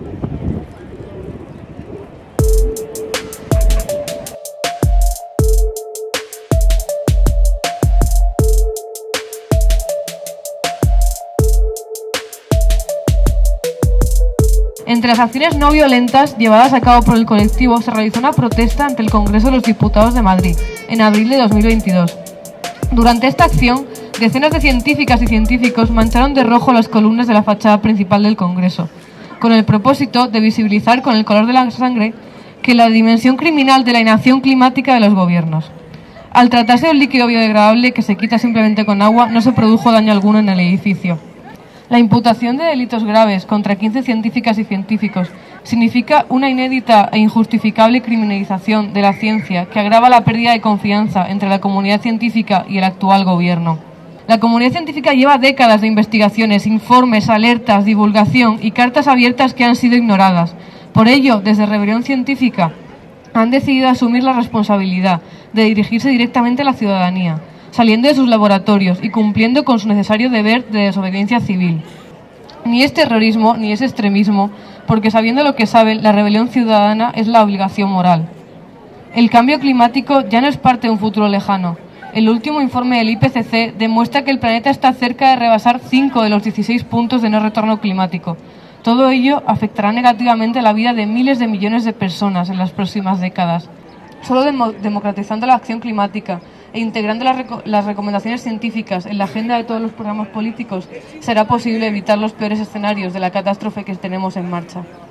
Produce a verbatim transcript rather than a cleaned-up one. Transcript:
Entre las acciones no violentas llevadas a cabo por el colectivo se realizó una protesta ante el Congreso de los Diputados de Madrid, en abril de dos mil veintidós. Durante esta acción, decenas de científicas y científicos mancharon de rojo las columnas de la fachada principal del Congreso, con el propósito de visibilizar con el color de la sangre que la dimensión criminal de la inacción climática de los gobiernos. Al tratarse de un líquido biodegradable que se quita simplemente con agua, no se produjo daño alguno en el edificio. La imputación de delitos graves contra quince científicas y científicos significa una inédita e injustificable criminalización de la ciencia que agrava la pérdida de confianza entre la comunidad científica y el actual gobierno. La comunidad científica lleva décadas de investigaciones, informes, alertas, divulgación y cartas abiertas que han sido ignoradas. Por ello, desde Rebelión Científica, han decidido asumir la responsabilidad de dirigirse directamente a la ciudadanía, saliendo de sus laboratorios y cumpliendo con su necesario deber de desobediencia civil. Ni es terrorismo ni es extremismo, porque sabiendo lo que saben, la rebelión ciudadana es la obligación moral. El cambio climático ya no es parte de un futuro lejano. El último informe del I P C C demuestra que el planeta está cerca de rebasar cinco de los dieciséis puntos de no retorno climático. Todo ello afectará negativamente la vida de miles de millones de personas en las próximas décadas. Solo demo- democratizando la acción climática e integrando las, reco- las recomendaciones científicas en la agenda de todos los programas políticos será posible evitar los peores escenarios de la catástrofe que tenemos en marcha.